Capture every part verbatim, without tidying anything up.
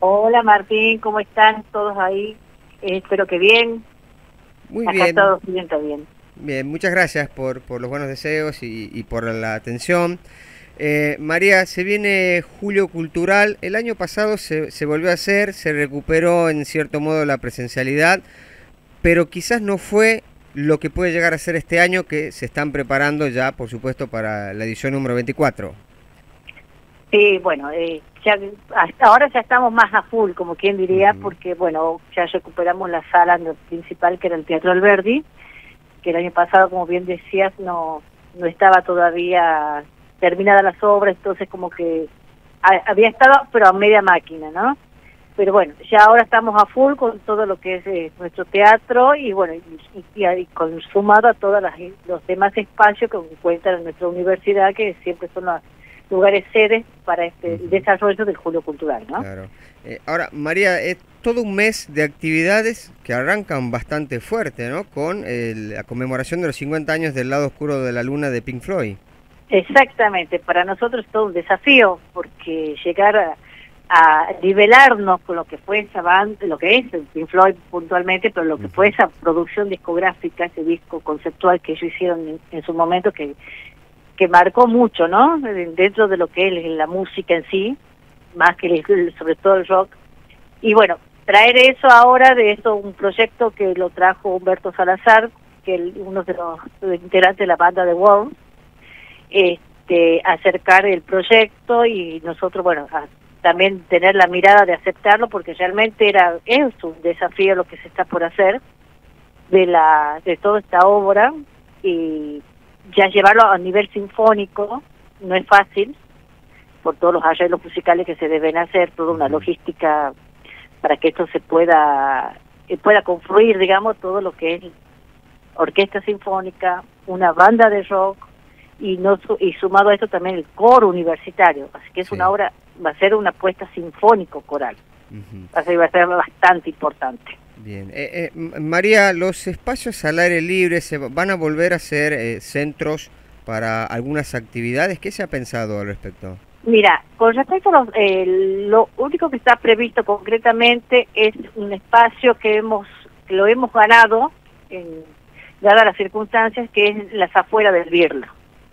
Hola Martín, ¿cómo están todos ahí? Eh, espero que bien. Muy Acá bien, todos bien, está bien. bien, muchas gracias por, por los buenos deseos y, y por la atención. Eh, María, se viene Julio Cultural. El año pasado se, se volvió a hacer, se recuperó en cierto modo la presencialidad, pero quizás no fue lo que puede llegar a ser este año, que se están preparando ya, por supuesto, para la edición número veinticuatro. Sí, bueno, eh, ya, hasta ahora ya estamos más a full, como quien diría, Ujú. porque bueno, ya recuperamos la sala no- principal que era el Teatro Alberdi, que el año pasado, como bien decías, no, no estaba todavía terminada las obras, entonces como que ha- había estado, pero a media máquina, ¿no? Pero bueno, ya ahora estamos a full con todo lo que es eh, nuestro teatro y bueno, y, y, y con, sumado a todos los demás espacios que encuentran en nuestra universidad, que siempre son los lugares sedes para este el Ujú. desarrollo del Julio Cultural, ¿no? Claro. Eh, ahora, María, es todo un mes de actividades que arrancan bastante fuerte, ¿no? Con el- la conmemoración de los cincuenta años del lado oscuro de la luna de Pink Floyd. Exactamente, para nosotros es todo un desafío, porque llegar a, a nivelarnos con lo que fue esa banda, lo que es el Pink Floyd puntualmente, pero lo que fue Ujú. esa producción discográfica, ese disco conceptual que ellos hicieron en, en su momento, que que marcó mucho, ¿no? Dentro de lo que es la música en sí, más que el, sobre todo el rock. Y bueno, traer eso ahora de esto, un proyecto que lo trajo Humberto Salazar, que es uno de los integrantes de la banda de Worms, este, acercar el proyecto y nosotros, bueno, a, también tener la mirada de aceptarlo, porque realmente era es un desafío lo que se está por hacer de la de toda esta obra, y ya llevarlo a nivel sinfónico no es fácil por todos los arreglos musicales que se deben hacer, toda una Ujú. logística para que esto se pueda eh, pueda confluir, digamos, todo lo que es orquesta sinfónica, una banda de rock y no su- y sumado a esto también el coro universitario, así que es una Sí. obra, va a ser una apuesta sinfónico coral, Ujú. así va a ser bastante importante. Bien. Eh, eh, M- María, los espacios al aire libre se va- van a volver a ser eh, centros para algunas actividades. ¿Qué se ha pensado al respecto? Mira, con respecto a los, eh, lo único que está previsto concretamente es un espacio que hemos que lo hemos ganado, en, dadas las circunstancias, que es las afueras del Birla.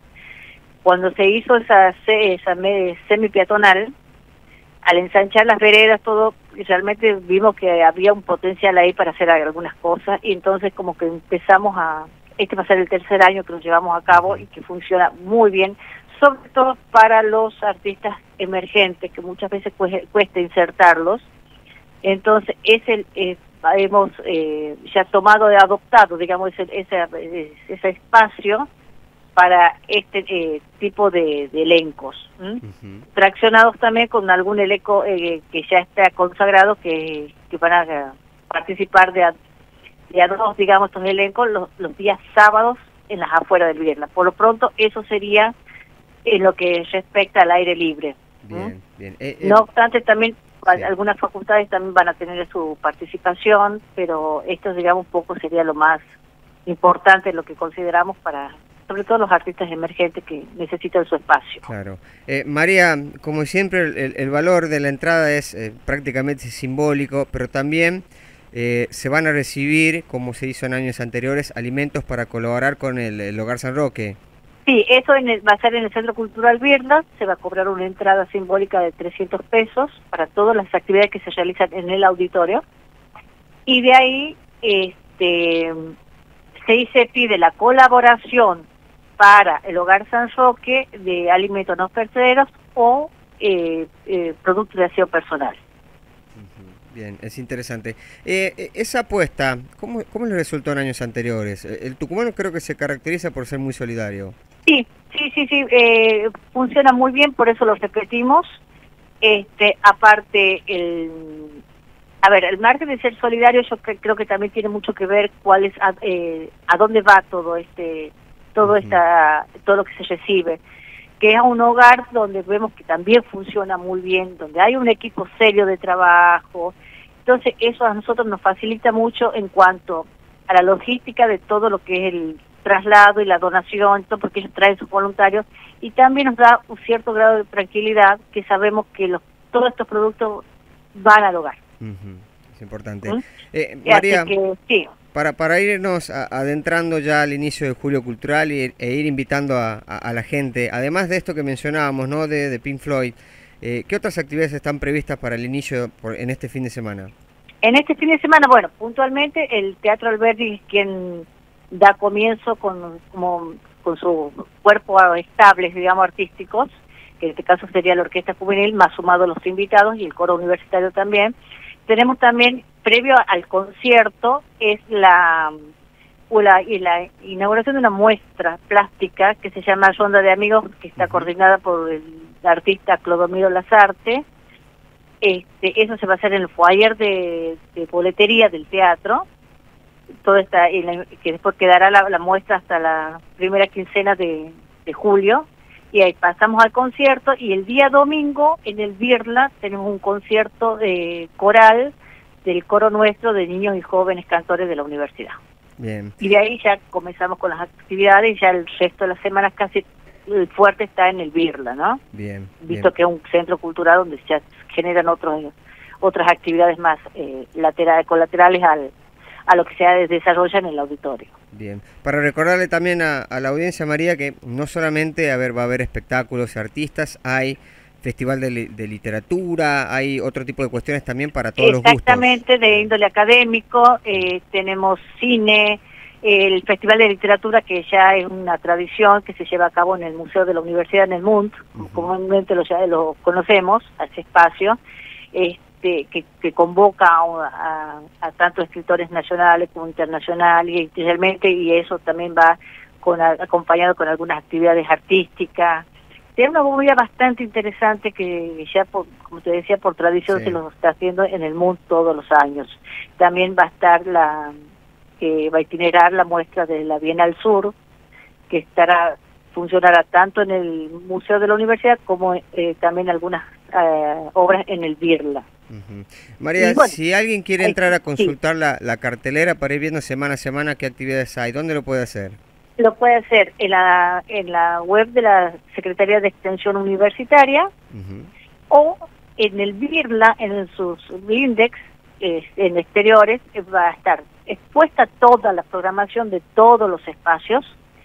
Cuando se hizo esa, ce- esa me- semi-peatonal, al ensanchar las veredas, todo, realmente vimos que había un potencial ahí para hacer algunas cosas, y entonces como que empezamos a, este va a ser el tercer año que lo llevamos a cabo Ujú. y que funciona muy bien, sobre todo para los artistas emergentes, que muchas veces cuesta, cuesta insertarlos. Entonces es el, eh, hemos eh, ya tomado, adoptado, digamos, ese, ese, ese espacio para este eh, tipo de, de elencos, ¿m? Ujú. Traccionados también con algún elenco eh, que ya está consagrado, que, que van a eh, participar de a, de a dos, digamos, estos elencos los, los días sábados en las afueras del Viernes. Por lo pronto, eso sería en lo que respecta al aire libre. ¿M? Bien, bien. Eh, eh, No obstante, también al- sí. algunas facultades también van a tener su participación, pero esto, digamos, un poco sería lo más importante, lo que consideramos para, sobre todo los artistas emergentes que necesitan su espacio. Claro. Eh, María, como siempre, el, el- el valor de la entrada es eh, prácticamente simbólico, pero también eh, se van a recibir, como se hizo en años anteriores, alimentos para colaborar con el, el Hogar San Roque. Sí, eso en el- va a ser en el Centro Cultural Birla, se va a cobrar una entrada simbólica de trescientos pesos para todas las actividades que se realizan en el auditorio, y de ahí este se se pide la colaboración para el Hogar San Roque de alimentos no perecederos o eh, eh, productos de aseo personal. Ujú. Bien, es interesante. Eh, eh, esa apuesta, ¿cómo, ¿cómo le resultó en años anteriores? Eh, El tucumano creo que se caracteriza por ser muy solidario. Sí, sí, sí, sí, eh, funciona muy bien, por eso lo repetimos. Este, aparte, el, a ver, el margen de ser solidario, yo cre- creo que también tiene mucho que ver cuál es, a, eh, a dónde va todo este, todo Ujú. esta, todo lo que se recibe, que es un hogar donde vemos que también funciona muy bien, donde hay un equipo serio de trabajo. Entonces eso a nosotros nos facilita mucho en cuanto a la logística de todo lo que es el traslado y la donación, todo, porque ellos traen sus voluntarios, y también nos da un cierto grado de tranquilidad que sabemos que los, todos estos productos van al hogar. Uh-huh. Es importante. ¿Mm? Eh, María, que, sí. para, para irnos a, adentrando ya al inicio de Julio Cultural y, e ir invitando a, a, a la gente, además de esto que mencionábamos, ¿no? de, de Pink Floyd, eh, ¿qué otras actividades están previstas para el inicio por, en este fin de semana? En este fin de semana, bueno, puntualmente el Teatro Alberdi es quien da comienzo con, como, con su cuerpo estable, digamos, artísticos, que en este caso sería la Orquesta Juvenil, más sumado los invitados y el coro universitario también. Tenemos también, previo al concierto, es la, la, la inauguración de una muestra plástica que se llama Ronda de Amigos, que está uh-huh. coordinada por el artista Clodomiro Lazarte. Este, eso se va a hacer en el foyer de, de boletería del teatro, todo está, que después quedará la, la muestra hasta la primera quincena de, de julio, y ahí pasamos al concierto, y el día domingo en el Birla tenemos un concierto de coral del coro nuestro de niños y jóvenes cantores de la universidad. Bien. Y de ahí ya comenzamos con las actividades, y ya el resto de las semanas casi el fuerte está en el Birla, ¿no? Bien. Visto bien. que es un centro cultural donde se generan otros otras actividades más eh, laterales, colaterales al, a lo que se desarrolla en el auditorio. Bien. Para recordarle también a, a la audiencia, María, que no solamente a ver, va a haber espectáculos y artistas, hay festival de, de literatura, hay otro tipo de cuestiones también para todos los gustos. Exactamente, de índole académico, eh, tenemos cine, el Festival de Literatura, que ya es una tradición que se lleva a cabo en el Museo de la Universidad en el Munt, uh-huh. comúnmente lo, ya lo conocemos, a ese espacio, este, que, que convoca a, a, a tanto escritores nacionales como internacionales, y especialmente, y eso también va con, acompañado con algunas actividades artísticas. Tiene una movida bastante interesante que ya, por, como te decía, por tradición sí. se lo está haciendo en el Munt todos los años. También va a estar la... que va a itinerar la muestra de la Bienal Sur, que estará funcionará tanto en el Museo de la Universidad como eh, también algunas eh, obras en el Birla. Uh-huh. María, bueno, si alguien quiere entrar a consultar sí. la, la cartelera para ir viendo semana a semana qué actividades hay, ¿dónde lo puede hacer? Lo puede hacer en la en la web de la Secretaría de Extensión Universitaria uh-huh. o en el Birla, en sus index, eh, en exteriores, eh, va a estar expuesta toda la programación de todos los espacios,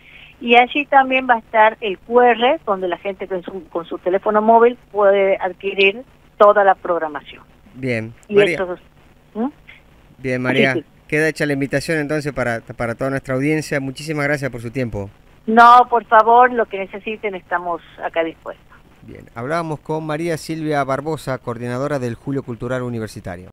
y allí también va a estar el cu erre donde la gente con su, con su teléfono móvil puede adquirir toda la programación. Bien, y María. Eso, ¿Mm? Bien, María. Sí, sí. Queda hecha la invitación entonces para, para toda nuestra audiencia. Muchísimas gracias por su tiempo. No, por favor, lo que necesiten estamos acá dispuestos. Bien, hablábamos con María Silvia Barbosa, coordinadora del Julio Cultural Universitario.